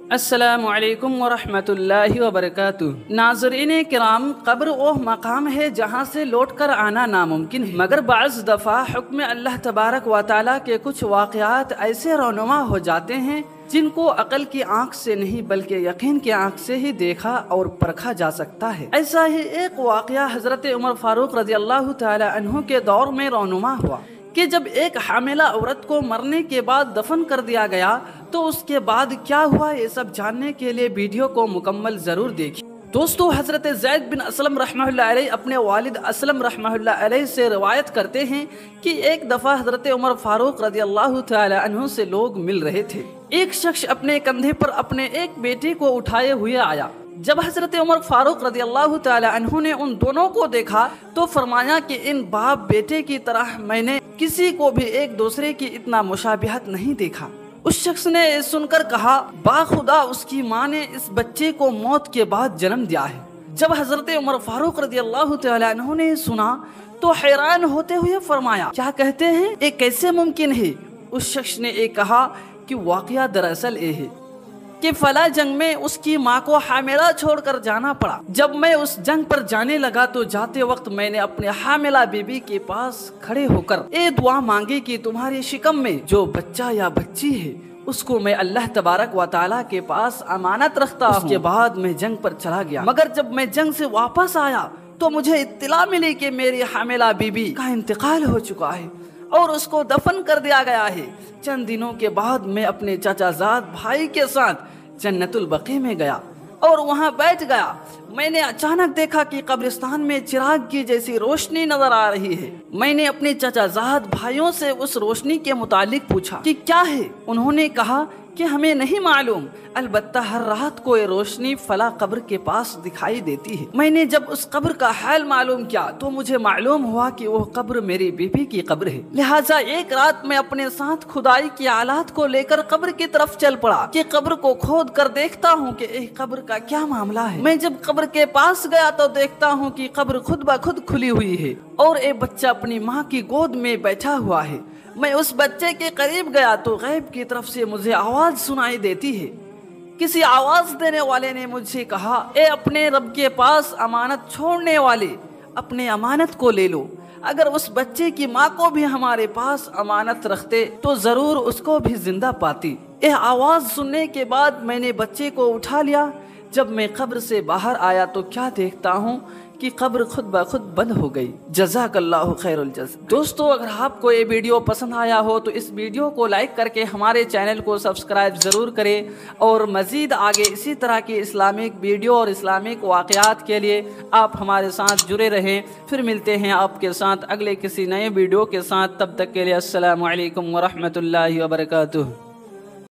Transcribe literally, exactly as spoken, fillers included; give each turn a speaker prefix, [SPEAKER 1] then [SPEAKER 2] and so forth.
[SPEAKER 1] السلام علیکم ورحمۃ اللہ وبرکاتہ۔ ناظرین کرام، قبر وہ مقام ہے جہاں سے لوٹ کر آنا ناممکن ہے، مگر بعض دفعہ حکم اللہ تبارک و تعالیٰ کے کچھ واقعات ایسے رونما ہو جاتے ہیں جن کو عقل کی آنکھ سے نہیں بلکہ یقین کی آنکھ سے ہی دیکھا اور پرکھا جا سکتا ہے۔ ایسا ہی ایک واقعہ حضرت عمر فاروق رضی اللہ تعالی عنہ کے دور میں رونما ہوا کہ جب ایک حاملہ عورت کو مرنے کے بعد دفن کر دیا گیا تو اس کے بعد کیا ہوا، یہ سب جاننے کے لیے ویڈیو کو مکمل ضرور دیکھیں۔ دوستو، حضرت زید بن اسلم رحمہ اللہ علیہ اپنے والد اسلم رحمہ اللہ علیہ سے روایت کرتے ہیں کہ ایک دفعہ حضرت عمر فاروق رضی اللہ تعالی عنہ سے لوگ مل رہے تھے۔ ایک شخص اپنے کندھے پر اپنے ایک بیٹے کو اٹھائے ہوئے آیا۔ جب حضرت عمر فاروق رضی اللہ تعالی عنہ نے ان دونوں کو دیکھا تو فرمایا کہ ان باپ بیٹے کی طرح میں نے کسی کو بھی ایک دوسرے کی اتنا مشابہت نہیں دیکھا۔ اس شخص نے سن کر کہا، با خدا اس کی ماں نے اس بچے کو موت کے بعد جنم دیا ہے۔ جب حضرت عمر فاروق رضی اللہ تعالی عنہ نے سنا تو حیران ہوتے ہوئے فرمایا، کیا کہتے ہیں، یہ کیسے ممکن ہے؟ اس شخص نے یہ کہا کہ واقعہ دراصل یہ ہے کہ فلاں جنگ میں اس کی ماں کو حاملہ چھوڑ کر جانا پڑا۔ جب میں اس جنگ پر جانے لگا تو جاتے وقت میں نے اپنے حاملہ بی بی کے پاس کھڑے ہو کر اے دعا مانگی کہ تمہاری شکم میں جو بچہ یا بچی ہے اس کو میں اللہ تبارک و تعالیٰ کے پاس امانت رکھتا ہوں۔ اس کے بعد میں جنگ پر چلا گیا، مگر جب میں جنگ سے واپس آیا تو مجھے اطلاع ملی کہ میری حاملہ بی بی کا انتقال ہو چکا ہے اور اس کو دفن کر دیا گیا ہے۔ چند دنوں کے بعد میں اپنے چچا زاد بھائی کے ساتھ جنت البقیع میں گیا اور وہاں بیٹھ گیا۔ میں نے اچانک دیکھا کہ قبرستان میں چراغ کی جیسی روشنی نظر آ رہی ہے۔ میں نے اپنے چچا زاد بھائیوں سے اس روشنی کے متعلق پوچھا کہ کیا ہے۔ انہوں نے کہا کہ ہمیں نہیں معلوم، البتہ ہر رات کو یہ روشنی فلاں قبر کے پاس دکھائی دیتی ہے۔ میں نے جب اس قبر کا حال معلوم کیا تو مجھے معلوم ہوا کہ وہ قبر میری بیوی کی قبر ہے۔ لہٰذا ایک رات میں اپنے ساتھ کھدائی کی آلات کو لے کر قبر کی طرف چل پڑا کہ قبر کو کھود کر دیکھتا ہوں کہ اے قبر کا کیا معاملہ ہے۔ میں جب قبر کے پاس گیا تو دیکھتا ہوں کہ قبر خود بخود کھلی ہوئی ہے اور اے بچہ اپنی ماں کی گود میں بیٹھا ہوا ہے۔ میں اس بچے کے قریب گیا تو غیب کی طرف سے مجھے آواز سنائی دیتی ہے۔ کسی آواز دینے والے نے مجھ سے کہا، اے اپنے رب کے پاس امانت چھوڑنے والے، اپنے امانت کو لے لو۔ اگر اس بچے کی ماں کو بھی ہمارے پاس امانت رکھتے تو ضرور اس کو بھی زندہ پاتی۔ یہ آواز سننے کے بعد میں نے بچے کو اٹھا لیا۔ جب میں قبر سے باہر آیا تو کیا دیکھتا ہوں کہ قبر خود بخود بند ہو گئی۔ جزاک اللہ خیر الجزا۔ دوستو، اگر آپ کو یہ ویڈیو پسند آیا ہو تو اس ویڈیو کو لائک کر کے ہمارے چینل کو سبسکرائب ضرور کریں اور مزید آگے اسی طرح کی اسلامک ویڈیو اور اسلامک واقعات کے لیے آپ ہمارے ساتھ جڑے رہیں۔ پھر ملتے ہیں آپ کے ساتھ اگلے کسی نئے ویڈیو کے ساتھ، تب تک کے لیے السلام علیکم ورحمۃ اللہ وبرکاتہ۔